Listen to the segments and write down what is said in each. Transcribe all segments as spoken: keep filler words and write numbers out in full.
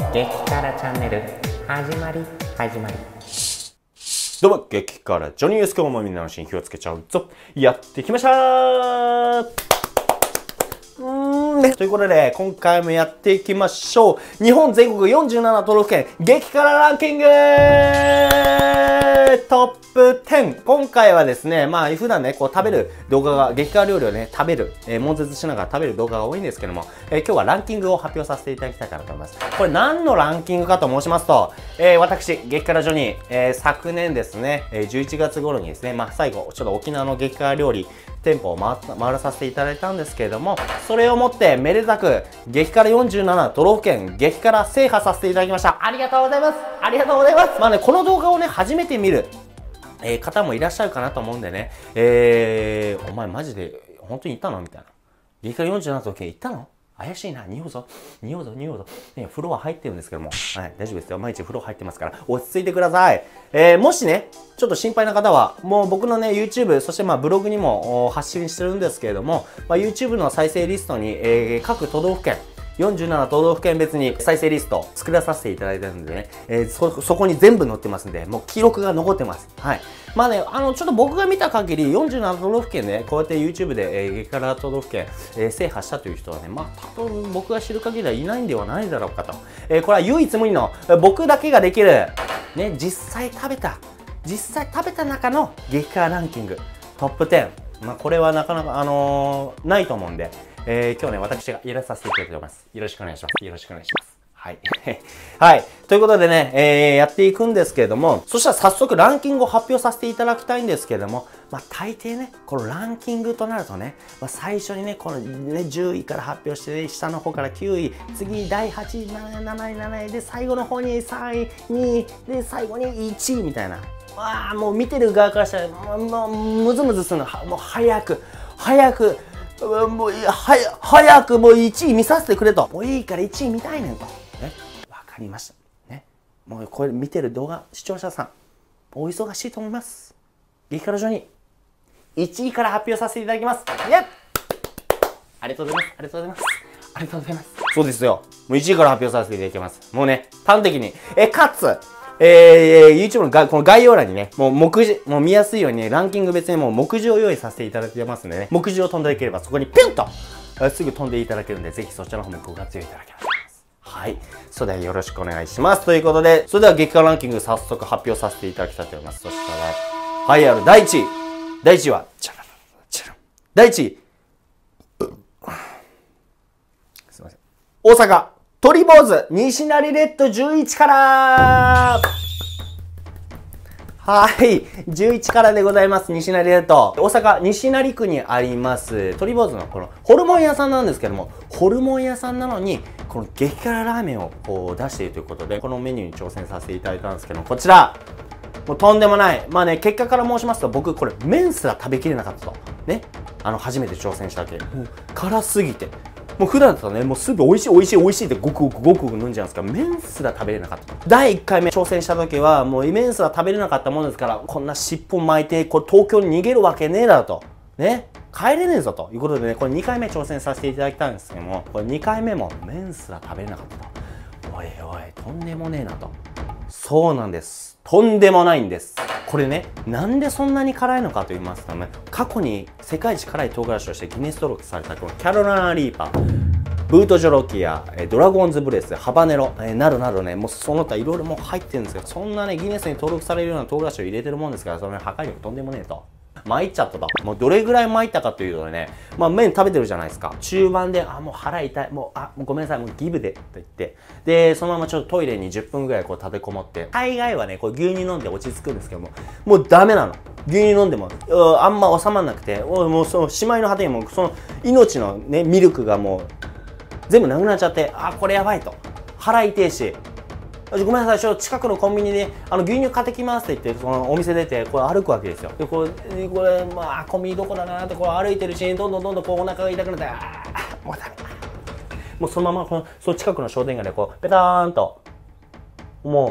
激辛チャンネル始まり始まり。 どうも、激辛ジョニーです。今日もみんなの心火をつけちゃうぞ。やってきましたー。うーんね。ということで、今回もやっていきましょう。日本全国よんじゅうなな都道府県激辛ランキングトップじゅう。今回はですね、まあ普段ね、こう食べる動画が、激辛料理をね、食べる、えー、悶絶しながら食べる動画が多いんですけども、えー、今日はランキングを発表させていただきたいかなと思います。これ何のランキングかと申しますと、えー、私、激辛ジョニー、えー、昨年ですね、じゅういちがつ頃にですね、まあ最後、ちょっと沖縄の激辛料理、店舗を回回らさせていただいたんですけれども、それをもってめでたく激辛よんじゅうなな都道府県激辛制覇させていただきました。ありがとうございます。ありがとうございます。まあね、この動画をね、初めて見る、えー、方もいらっしゃるかなと思うんでね、えー、お前マジで本当に行ったのみたいな。激辛よんじゅうなな都道府県行ったの怪しいな。匂うぞ。匂うぞ、匂うぞ。ね、風呂は入ってるんですけども。はい、大丈夫ですよ。毎日風呂入ってますから、落ち着いてください。えー、もしね、ちょっと心配な方は、もう僕のね、YouTube、そしてまあブログにも発信してるんですけれども、まあ、YouTube の再生リストに、えー、各都道府県、よんじゅうなな都道府県別に再生リスト作らさせていただいてるんでね、えー、そ、そこに全部載ってますんで、もう記録が残ってます。はい。まあね、あの、ちょっと僕が見た限り、よんじゅうなな都道府県ね、こうやって YouTube で、えー、激辛都道府県、えー、制覇したという人はね、まあ、多分僕が知る限りはいないんではないだろうかと。えー、これは唯一無二の、僕だけができる、ね、実際食べた、実際食べた中の激辛ランキング、トップじゅう。まあ、これはなかなか、あのー、ないと思うんで、えー、今日ね、私がやらさせていただきます。よろしくお願いします。よろしくお願いします。はい。はい。ということでね、えー、やっていくんですけれども、そしたら早速ランキングを発表させていただきたいんですけれども、まあ大抵ね、このランキングとなるとね、まあ、最初にね、このね、じゅういから発表して、ね、下の方からきゅうい、次だいはちい、なない、なない、なない、で、最後の方にさんい、にい、で、最後にいちいみたいな。わあ、もう見てる側からしたら、もう、ムズムズするの、もう早く、早く、もう、はや、早くもういちい見させてくれと。もういいからいちい見たいねんと。ね。わかりました。ね。もうこれ見てる動画、視聴者さん、お忙しいと思います。激辛ジョニー、いちいから発表させていただきます。イェッ！ありがとうございます。ありがとうございます。ありがとうございます。そうですよ。もういちいから発表させていただきます。もうね、端的に。え、かつ、えー、YouTube のがこの概要欄にね、もう目次、もう見やすいようにね、ランキング別にもう目次を用意させていただいてますんでね、目次を飛んでいければそこにピュンとすぐ飛んでいただけるんで、ぜひそちらの方もご活用いただければと思います。はい。それではよろしくお願いします。ということで、それでは激辛ランキング早速発表させていただきたいと思います。そしたら、はい、あるだいいちい。だいいちいは、チャララチャラだいいちい。すいません。大阪。鳥坊主、西成レッドじゅういちから。はい。じゅういちからでございます。西成レッド。大阪、西成区にあります、鳥坊主のこのホルモン屋さんなんですけども、ホルモン屋さんなのに、この激辛ラーメンをこう出しているということで、このメニューに挑戦させていただいたんですけども、こちら。もうとんでもない。まあね、結果から申しますと、僕これ麺すら食べきれなかったと。ね。あの、初めて挑戦したわけ。もう辛すぎて。もう普段だとね、もうすぐ美味しい美味しい美味しいってごくごくごくごく飲んじゃうんですから、麺すら食べれなかった。だいいっかいめ挑戦した時は、もう麺すら食べれなかったもんですから、こんな尻尾巻いて、これ東京に逃げるわけねえだろと。ね。帰れねえぞということでね、これにかいめ挑戦させていただきたいんですけども、これにかいめも麺すら食べれなかったと。おいおい、とんでもねえなと。そうなんです。とんでもないんです。これね、なんでそんなに辛いのかと言いますとね、過去に世界一辛い唐辛子としてギネス登録されたこのキャロライナリーパー、ブートジョロキア、ドラゴンズブレス、ハバネロ、えー、などなどね、もうその他いろいろもう入ってるんですけど、そんなね、ギネスに登録されるような唐辛子を入れてるもんですから、その、ね、破壊力とんでもねえと。参っちゃったと。もうどれぐらい参ったかというとね、まあ麺食べてるじゃないですか。中盤で、あ、もう腹痛い。もう、あ、もうごめんなさい。もうギブで。と言って。で、そのままちょっとトイレにじゅっぷんぐらいこう立てこもって。大概はね、こう牛乳飲んで落ち着くんですけども、もうダメなの。牛乳飲んでも、あんま収まんなくて、もうその、しまいの果てにもう、その、命のね、ミルクがもう、全部なくなっちゃって、あ、これやばいと。腹痛いし。ごめんなさい、ちょっと近くのコンビニで、あの、牛乳買ってきますって言って、そのお店出て、これ歩くわけですよ。で、これ、これ、まあ、コンビニどこだなって、こう歩いてるし、どんどんどんどんこうお腹が痛くなって、ああ、もうダメ。もうそのまま、この、その近くの商店街でこう、ペターンと、も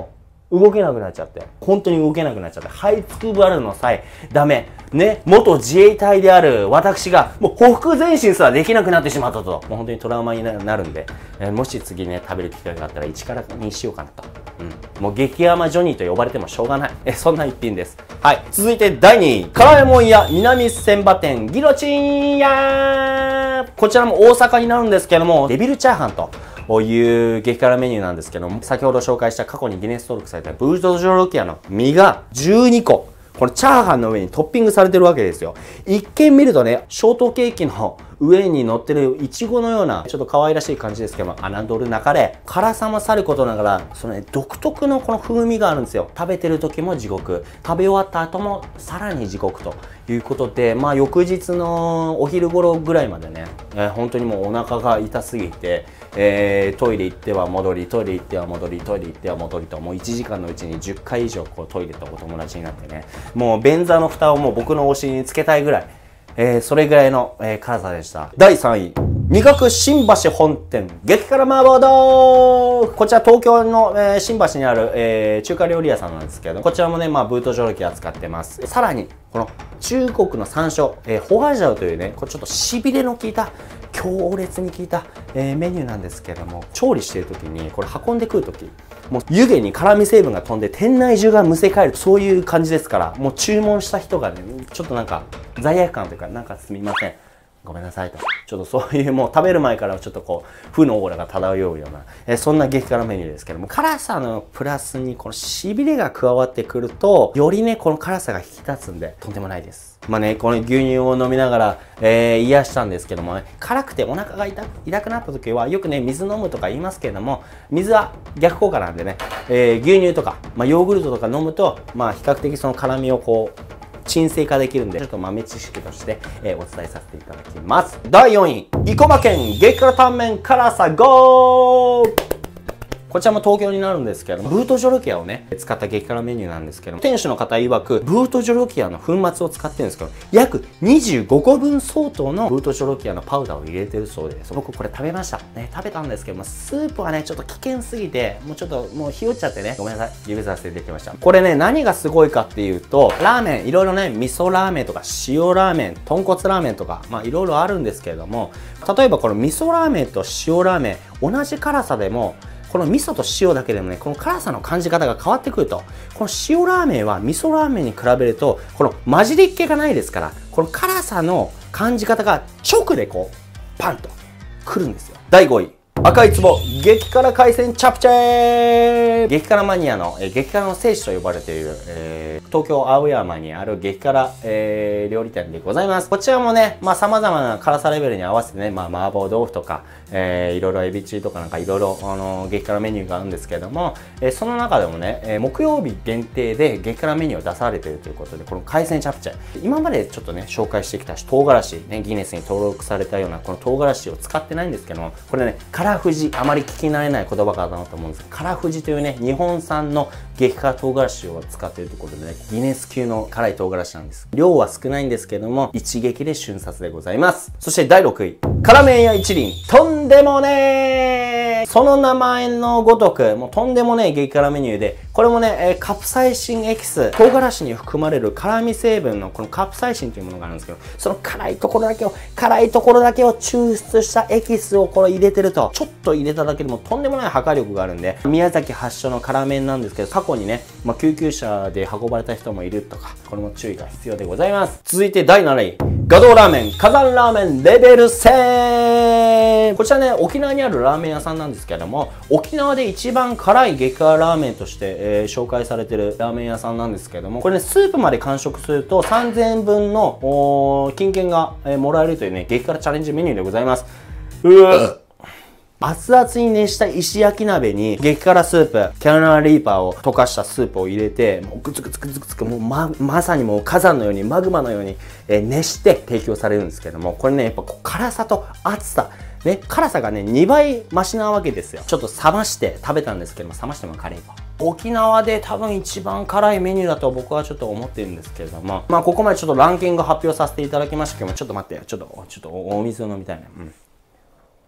動けなくなっちゃって。本当に動けなくなっちゃって。這いつくばるの際、ダメ。ね、元自衛隊である私が、もうほふ前進すらできなくなってしまったと。もう本当にトラウマになるんで、えー、もし次ね、食べる機会があったらいちからにしようかなと。うん。もう激甘ジョニーと呼ばれてもしょうがない。え、そんな一品です。はい。続いてだいにい。辛いもん屋南千葉店ギロチン屋。こちらも大阪になるんですけども、デビルチャーハンと。こういう激辛メニューなんですけども、先ほど紹介した過去にギネス登録されたブートジョロキアの身がじゅうにこ。これチャーハンの上にトッピングされてるわけですよ。一見見るとね、ショートケーキの上に乗ってるイチゴのような、ちょっと可愛らしい感じですけども、侮るなかれ、辛さもさることながら、そのね、独特のこの風味があるんですよ。食べてる時も地獄。食べ終わった後もさらに地獄ということで、まあ翌日のお昼頃ぐらいまでね、えー、本当にもうお腹が痛すぎて、えー、トイレ行っては戻り、トイレ行っては戻り、トイレ行っては戻りと、もういちじかんのうちにじゅっかい以上こうトイレとお友達になってね、もう便座の蓋をもう僕のお尻につけたいぐらい、えー、それぐらいの、えー、辛さでした。だいさんい。味覚新橋本店激辛麻婆豆腐。こちら東京の、えー、新橋にある、えー、中華料理屋さんなんですけど、こちらもね、まあブートジョロキ扱ってます。さらに、この中国の山椒、えー、ホガジャオというね、これちょっとしびれの効いた、強烈に効いた、えー、メニューなんですけれども、調理している時に、これ運んでくる時、もう湯気に辛味成分が飛んで店内中がむせ返る、そういう感じですから、もう注文した人がね、ちょっとなんか罪悪感というか、なんかすみません。ごめんなさいと。ちょっとそういうもう食べる前からちょっとこう、負のオーラが漂うような、えー、そんな激辛メニューですけども、辛さのプラスにこのしびれが加わってくると、よりね、この辛さが引き立つんで、とんでもないです。まあね、この牛乳を飲みながら、えー、癒したんですけどもね、辛くてお腹が痛痛くなった時は、よくね、水飲むとか言いますけれども、水は逆効果なんでね、えー、牛乳とか、まあ、ヨーグルトとか飲むと、まあ、比較的その辛みをこう、沈静化できるんで、ちょっと豆知識として、えー、お伝えさせていただきます。だいよんい。生駒県激辛タンメン辛さごー。こちらも東京になるんですけども、ブートジョロキアをね、使った激辛メニューなんですけども、店主の方曰く、ブートジョロキアの粉末を使ってるんですけど、約にじゅうごこぶん相当のブートジョロキアのパウダーを入れてるそうです。僕これ食べました。ね、食べたんですけども、スープはね、ちょっと危険すぎて、もうちょっともうひよっちゃってね、ごめんなさい、指させてできました。これね、何がすごいかっていうと、ラーメン、いろいろね、味噌ラーメンとか塩ラーメン、豚骨ラーメンとか、まあいろいろあるんですけれども、例えばこの味噌ラーメンと塩ラーメン、同じ辛さでも、この味噌と塩だけでもね、この辛さの感じ方が変わってくると。この塩ラーメンは味噌ラーメンに比べると、この混じりっ気がないですから、この辛さの感じ方が直でこう、パンとくるんですよ。だいごい。赤い壺、激辛海鮮チャプチェー。激辛マニアの、えー、激辛の聖地と呼ばれている、えー、東京青山にある激辛、えー、料理店でございます。こちらもね、まあ様々な辛さレベルに合わせてね、まあ麻婆豆腐とか、えー、いろいろエビチリとかなんかいろいろ、あのー、激辛メニューがあるんですけれども、えー、その中でもね、えー、木曜日限定で激辛メニューを出されているということで、この海鮮チャプチェ。今までちょっとね、紹介してきた唐辛子、ね、ギネスに登録されたようなこの唐辛子を使ってないんですけども、これね、辛富士、あまり聞き慣れない言葉かなと思うんですが、辛富士というね、日本産の激辛唐辛子を使っているということでね、ギネス級の辛い唐辛子なんです。量は少ないんですけども、一撃で瞬殺でございます。そしてだいろくい。辛麺屋一輪、とんでもねー。その名前のごとく、もうとんでもねえ激辛メニューで、これもね、えー、カプサイシンエキス、唐辛子に含まれる辛味成分のこのカプサイシンというものがあるんですけど、その辛いところだけを、辛いところだけを抽出したエキスをこれ入れてると、ちょっと入れただけでもとんでもない破壊力があるんで、宮崎発祥の辛麺なんですけど、過去にね、まあ、救急車で運ばれた人もいるとか、これも注意が必要でございます。続いてだいなない。ガドーラーメン、火山ラーメンレベルせん。こちらね、沖縄にあるラーメン屋さんなんですけれども、沖縄で一番辛い激辛ラーメンとして、えー、紹介されてるラーメン屋さんなんですけれども、これね、スープまで完食するとさんぜんえんぶんの金券が、えー、もらえるというね、激辛チャレンジメニューでございます。うぅ熱々に熱した石焼き鍋に激辛スープ、キャロライナリーパーを溶かしたスープを入れて、もうグツグツグツグツもう ま, まさにもう火山のようにマグマのように、えー、熱して提供されるんですけども、これね、やっぱこう辛さと熱さ、ね、辛さがね、にばい増しなわけですよ。ちょっと冷まして食べたんですけども、冷ましても辛いと。沖縄で多分一番辛いメニューだと僕はちょっと思ってるんですけれども、まあここまでちょっとランキング発表させていただきましたけども、ちょっと待ってよ。ちょっと、ちょっとお水を飲みたいね。うん。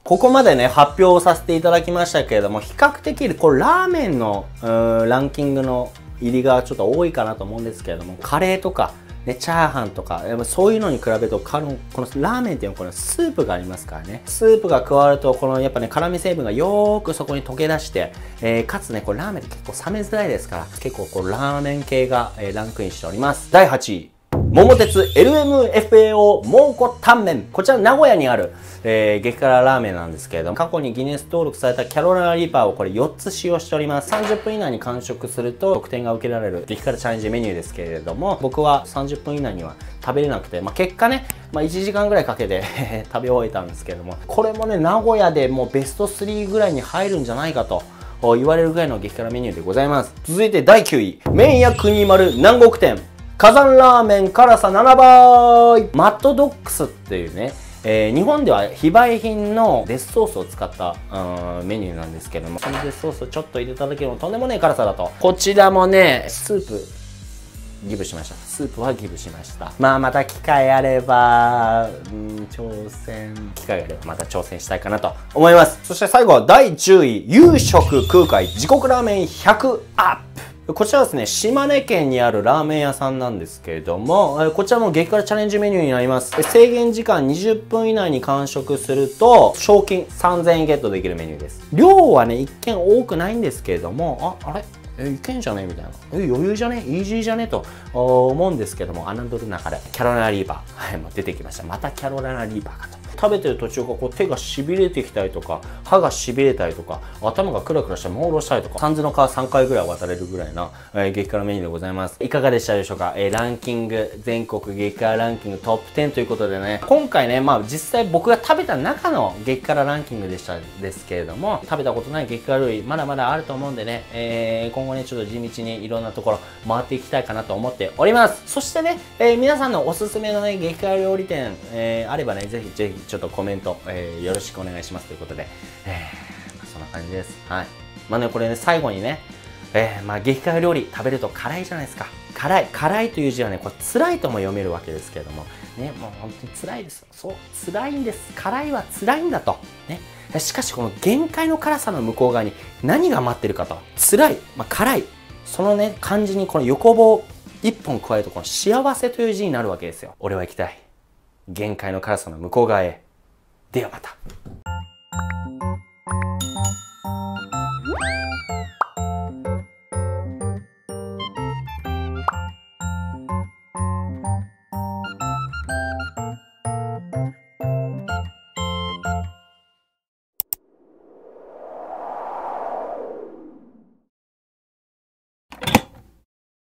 ここまでね、発表させていただきましたけれども、比較的、これラーメンの、うーん、ランキングの入りがちょっと多いかなと思うんですけれども、カレーとか、ね、チャーハンとか、そういうのに比べると、このラーメンっていうのはこのスープがありますからね。スープが加わると、このやっぱね、辛味成分がよーくそこに溶け出して、えー、かつね、これラーメンって結構冷めづらいですから、結構こうラーメン系が、えー、ランクインしております。だいはちい。桃鉄 エルエムエフエーオー 蒙古タンメン。こちら名古屋にある、えー、激辛ラーメンなんですけれども、過去にギネス登録されたキャロライナリーパーをこれよっつ使用しております。さんじゅっぷん以内に完食すると得点が受けられる激辛チャレンジメニューですけれども、僕はさんじゅっぷん以内には食べれなくて、まあ、結果ね、まあ、いちじかんぐらいかけて食べ終えたんですけれども、これもね、名古屋でもうベストスリーぐらいに入るんじゃないかと言われるぐらいの激辛メニューでございます。続いてだいきゅうい。麺屋国丸南国店。火山ラーメン辛さななばい。マッドドックスっていうね、えー、日本では非売品のデスソースを使った、うん、メニューなんですけども、そのデスソースをちょっと入れただけのとんでもねえ辛さだと。こちらもね、スープ、ギブしました。スープはギブしました。まあまた機会あれば、うん、挑戦、機会があればまた挑戦したいかなと思います。そして最後はだいじゅうい。夕食空海自国ラーメンひゃくアップ。こちらはですね、島根県にあるラーメン屋さんなんですけれども、こちらも激辛チャレンジメニューになります。制限時間にじゅっぷん以内に完食すると、賞金さんぜんえんゲットできるメニューです。量はね、一見多くないんですけれども、あ、あれえ、いけんじゃねみたいな。え、余裕じゃねイージーじゃねと思うんですけども、侮るなかれ。キャロライナリーパー。はい、もう出てきました。またキャロライナリーパーかと。食べてる途中がこう手が痺れてきたりとか、歯が痺れたりとか、頭がクラクラして朦朧したりとか、三途の川さんかいぐらい渡れるぐらいな、えー、激辛メニューでございます。いかがでしたでしょうか。えー、ランキング、全国激辛ランキングトップじゅうということでね、今回ね、まあ実際僕が食べた中の激辛ランキングでしたですけれども、食べたことない激辛料理、まだまだあると思うんでね、えー、今後ね、ちょっと地道にいろんなところ回っていきたいかなと思っております。そしてね、えー、皆さんのおすすめのね、激辛料理店、えー、あればね、ぜひぜひちょっとコメント、えー、よろしくお願いしますということで、えー、そんな感じです。はい。まあね、これね、最後にね、えー、まあ激辛料理食べると辛いじゃないですか。辛い。辛いという字はね、これ辛いとも読めるわけですけれども、ね、もう本当に辛いです。そう、辛いんです。辛いは辛いんだと。ね。しかし、この限界の辛さの向こう側に何が待ってるかと。辛い。まあ、辛い。そのね、漢字にこの横棒一本加えると、この幸せという字になるわけですよ。俺は行きたい。限界の辛さの向こう側へ。ではまた。